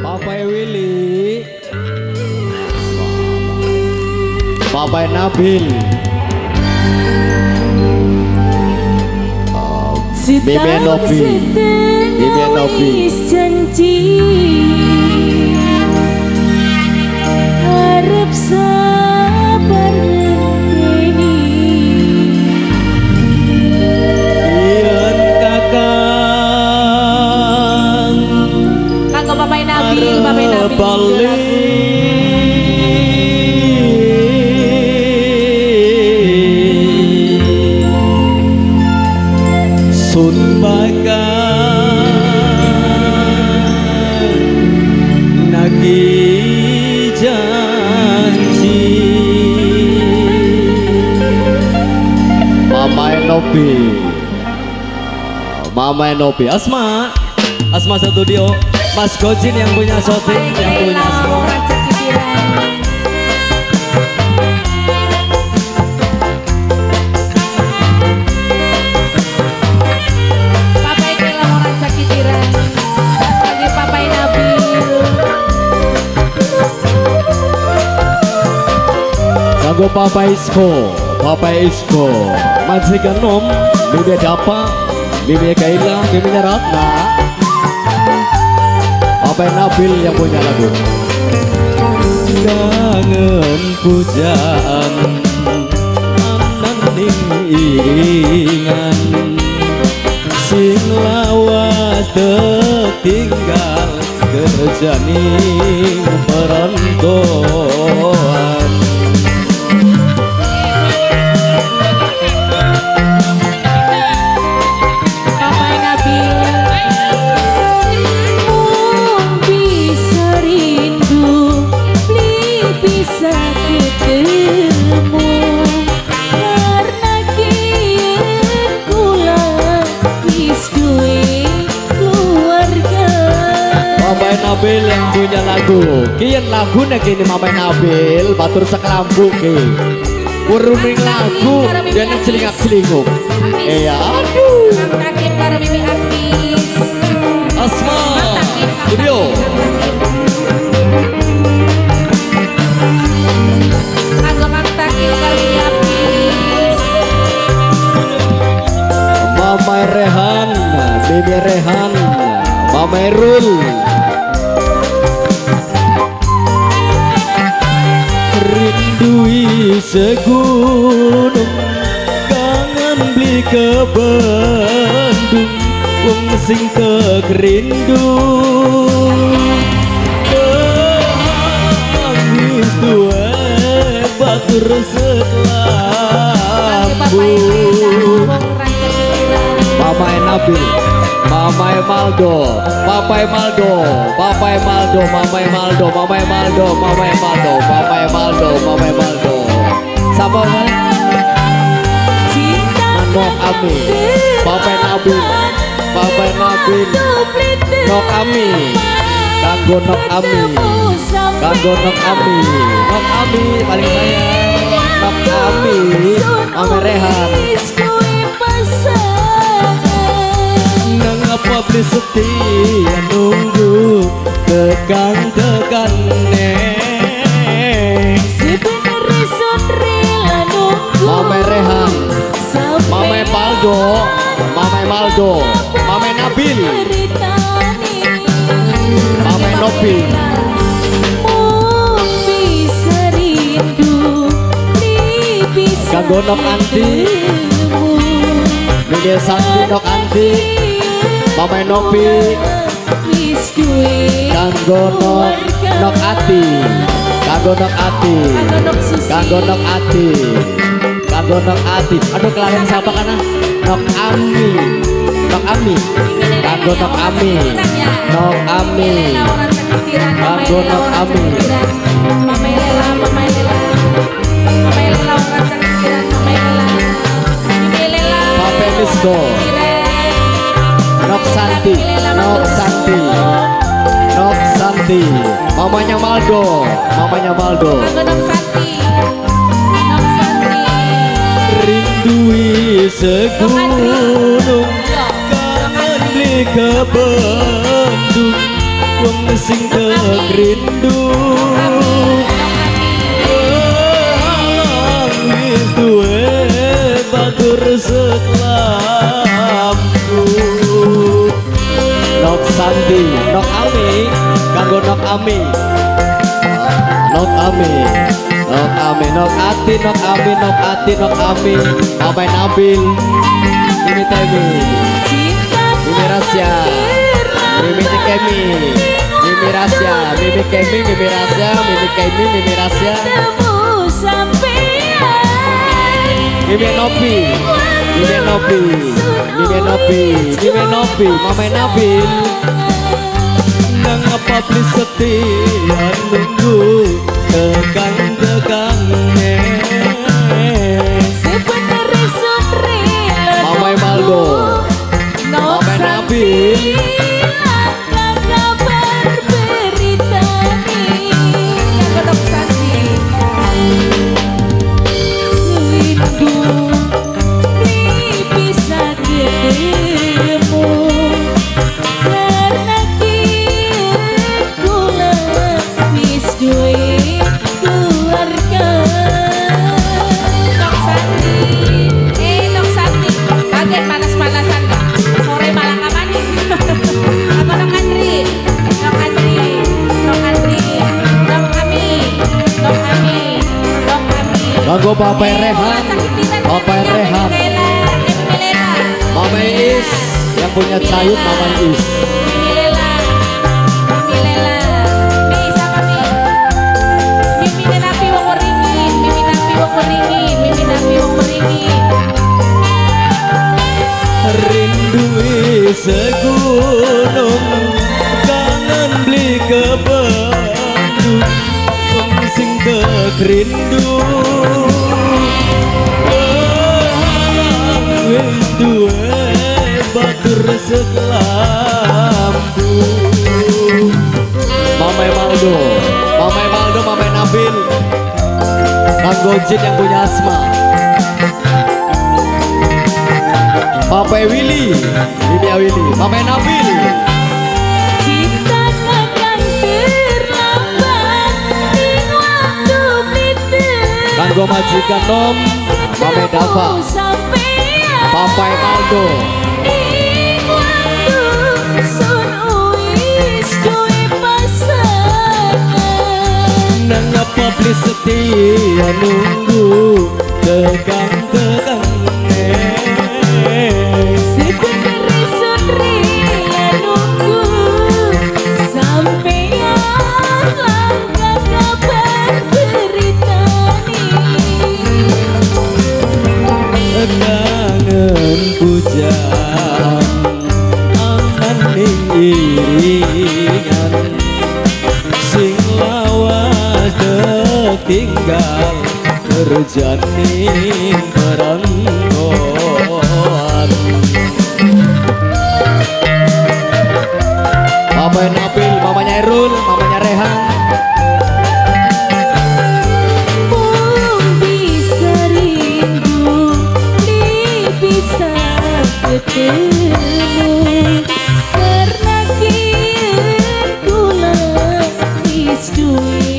Papai Willy, Papai Nabil, Bibi Nobi, Bibi Nobi. Janji harap sabar ngenteni Ian kakang kanggo Papai Nabil, Papai Nabil balik sun bakal nagih janji Mama Nobi, Mama Nobi, Asma Studio, Mas Gojin yang punya shooting, yang punya semua. Papai Kela orang sakitiran, lagi Papai Nabil. Kanggo Papa Isko, majikan Nom, Bibi Dapa, Bibi Kaila, Bibi Ratna, Papa Nabil yang punya lagu. Kangen pujaan, ananing iringan, sing lawas tertinggal kerjaning perantauan. Papai Nabil bisa rindu bisa ketemu karena kian kula wis duwe keluarga. Papai Nabil yang punya lagu, kian lagu kini Papai Nabil batur sekelambu ki. Uruming lagu dan celingak-celinguk. Iya, aduh. Kakek para mimi artis. Asma Studio. Kanggo Kang Takil kali artis. Mama Rehan, Bibi Rehan, Mama Erul. Rindui segunung, kangen beli ke Bandung, wong sing kerindu. Keangis duwe batur sekelambu. Papai Nabil, Papai Maldo, Papai Maldo, Papai Maldo, Papai Maldo, Papai Maldo, Papai Maldo, Papai Maldo, Papai Maldo. Siapa? Nok Ami, Papai Nabil, Papai Nabil, Nok Ami, kanggo Nok Ami, kanggo Nok Ami, Nok Ami paling sayang, Nok Ami, Mama Rehan. Ngapa beli setia nunggu tekan neng Sebenarnya sonrela nunggu Mama Rehan, Mama Maldo, Mama Maldo, Mama Nabil, Mama Nobi. Bisa rindu bisa Kanggo Nok Anti, Bibi Santi Nok Anti, Mama Nobi. Kanggo Nok Ati, kanggo Nok Ati, kanggo Nok Ati, kanggo Nok Ati. Aduh kelarin siapa kana? Nok Ami, Nok Ami, kanggo Nok Ami, Nok Ami, kanggo Nok Ami. Mamai Lela, Mamai Lela, Mamai Lela orang sakitiran, Mamai Lela, Mamai Lela, Papai Misko, Nok Santi, Nok Santi, Nok Santi, mamanya Maldo, mamanya Maldo. Kanggo Nok Santi, Nok Santi. Rindui segunung, kangen beli ke Bandung, wong sing rindu wis duwe batur sekelamku. Nok Sandi, Nok Ami, kanggo Nok Ami, Nok Ami, Nok Ami, Nok Ati, Nok Ami, Nok Ati, Nok Ami, Mama Nabil, Mimi Temi, Mimi Rasya, Mimi Kemi, Mimi Rasya, Mimi Kemi, Mimi Rasya, Mimi Kemi, Mimi Rasya, Mimi Nopi, Mimi Nopi, Mimi Nopi, Mimi Nopi, Mama Nabil. Nang apa please setia nunggu tegang-tegang Mama Maldo, Mama Nabil. Kanggo Bapak Rehan, Bapak Rehan, Mama Is, yang punya sayur Mama Is. Rindu segunung, kangen beli ke Bandung, sing rindu. Wis duwe batur sekelambu. Mama Maldo, Mama Maldo, Mama Nabil, kanggo Jin yang punya asma. Papa Willy, Bibi Willy, Mama Nabil. Kanggo majikan Nom, Mama Dava, Papa Maldo. Nang apa please setia nunggu tegang-tegang kangen pujaan angan iringan sing lawas tinggal kerjani merenggoan. Papa Nabil, mamanya Erul, mamanya Rehan. Karena kira kula is doing